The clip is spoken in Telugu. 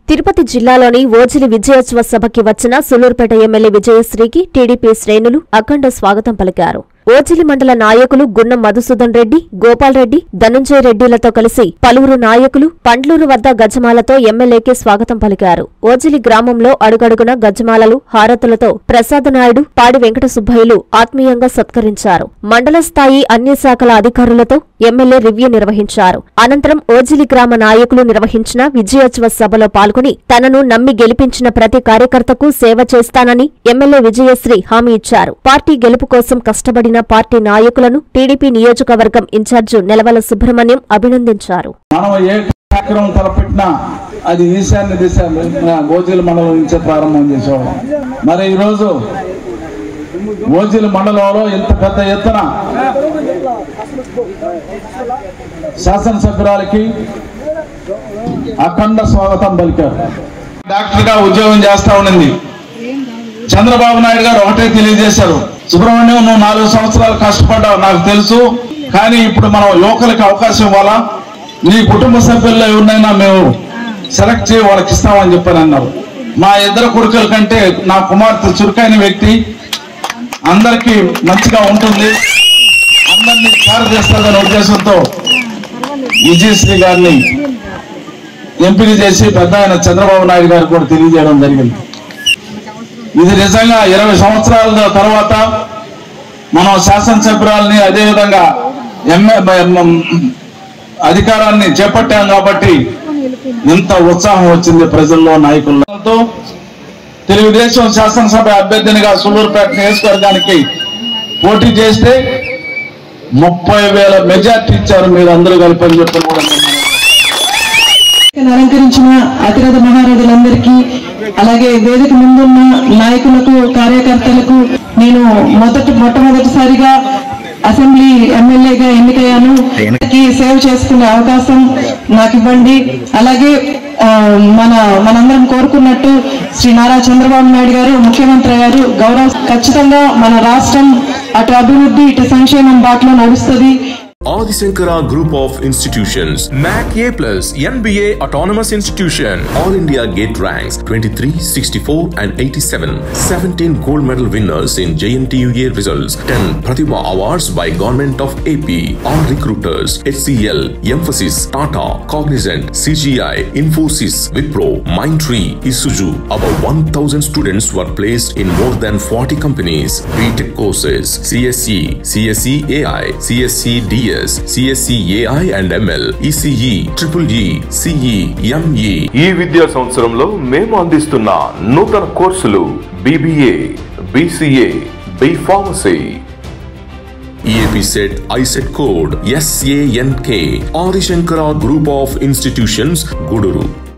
తిరుపతి జిల్లాలోని ఓజిలి విజయోత్సవ సభకి వచ్చిన సూలూరుపేట ఎమ్మెల్యే విజయశ్రీకి టీడీపీ శ్రేణులు అఖండ స్వాగతం పలికారు. ఓజిలి మండల నాయకులు గున్నం మధుసూదన్ రెడ్డి, గోపాల్ రెడ్డి, ధనుంజయ రెడ్డిలతో కలిసి పలువురు నాయకులు పండ్లూరు వద్ద గజమాలతో ఎమ్మెల్యేకి స్వాగతం పలికారు. ఓజిలి గ్రామంలో అడుగడుగున గజమాలలు, హారతులతో ప్రసాద్ నాయుడు, పాడి వెంకట సుబ్బయ్యలు ఆత్మీయంగా సత్కరించారు. మండల స్థాయి అన్ని శాఖల అధికారులతో ఎమ్మెల్యే రివ్యూ నిర్వహించారు. అనంతరం ఓజిలి గ్రామ నాయకులు నిర్వహించిన విజయోత్సవ సభలో పాల్గొని తనను నమ్మి గెలిపించిన ప్రతి కార్యకర్తకు సేవ చేస్తానని ఎమ్మెల్యే విజయశ్రీ హామీ ఇచ్చారు. పార్టీ గెలుపు కోసం కష్టపడిన పార్టీ నాయకులను టీడీపీ నియోజకవర్గం ఇన్ఛార్జి నెలవల సుబ్రహ్మణ్యం అభినందించారు. అది ఈశాన్య దిశ ఓజిలి మండలం నుంచే ప్రారంభం చేసేవాళ్ళం. మరి ఈరోజు ఓజిలి మండలంలో ఇంత పెద్ద ఎత్తున శాసనసభ్యురాలకి అఖండ స్వాగతం పలికారు. డాక్టర్ గా ఉద్యోగం చేస్తా ఉండింది. చంద్రబాబు నాయుడు గారు ఒకటే తెలియజేశారు, సుబ్రహ్మణ్యం నువ్వు 4 సంవత్సరాలు కష్టపడ్డావు నాకు తెలుసు, కానీ ఇప్పుడు మనం యువకులకి అవకాశం ఇవ్వాలా, నీ కుటుంబ సభ్యుల్లో ఎవరినైనా మేము సెలెక్ట్ చేయి వాళ్ళకి ఇస్తామని చెప్పని అన్నారు. మా ఇద్దరు కొడుకుల కంటే నా కుమార్తె చురుకైన వ్యక్తి, అందరికీ మంచిగా ఉంటుంది, అందరినీ కేర్ చేస్తారనే ఉద్దేశంతో విజయశ్రీ గారిని ఎంపిక చేసి పెద్ద ఆయన చంద్రబాబు నాయుడు గారు కూడా తెలియజేయడం జరిగింది. ఇది నిజంగా 20 సంవత్సరాల తర్వాత మనం శాసనసభ్యురాలని అదేవిధంగా అధికారాన్ని చేపట్టాం కాబట్టి ఇంత ఉత్సాహం వచ్చింది ప్రజల్లో, నాయకులతో. తెలుగుదేశం శాసనసభ అభ్యర్థినిగా సూలూరుపేట నియోజకవర్గానికి పోటీ చేస్తే 30,000 మెజార్టీ ఇచ్చారు మీరు అందరూ కలిపి అని చెప్పి కూడా అలంకరించిన అతిరథ మహారాజులందరికీ, అలాగే వేదిక ముందున్న నాయకులకు, కార్యకర్తలకు నేను మొట్టమొదటిసారిగా అసెంబ్లీ ఎమ్మెల్యేగా ఎన్నికయ్యాను. సేవ చేసుకునే అవకాశం నాకు ఇవ్వండి. అలాగే మనందరం కోరుకున్నట్టు శ్రీ నారా చంద్రబాబు నాయుడు గారు ముఖ్యమంత్రి అయ్యారు. ఖచ్చితంగా మన రాష్ట్రం అటు అభివృద్ధి ఇటు సంక్షేమం బాటలో నడుస్తుంది. Adi Shankara Group of Institutions, NAC A+, NBA Autonomous Institution, All India Gate Ranks 23, 64 and 87, 17 gold medal winners in JNTUA results, 10 Pratibha Awards by Government of AP, all recruiters, HCL, Emphasis, Tata, Cognizant, CGI, Infosys, Wipro, Mindtree, Isuzu. About 1,000 students were placed in more than 40 companies. BTech courses, CSE, CSE AI, CSE DS, CSE AI and ML, ECE, EEE, CE, ME. ఈ విద్యా సంవత్సరంలో మేము అందిస్తున్న నూతన కోర్సులు BBA, BCA, B Pharmacy. EAP set ISET code SANK. Adi Shankara Group of Institutions, Guduru.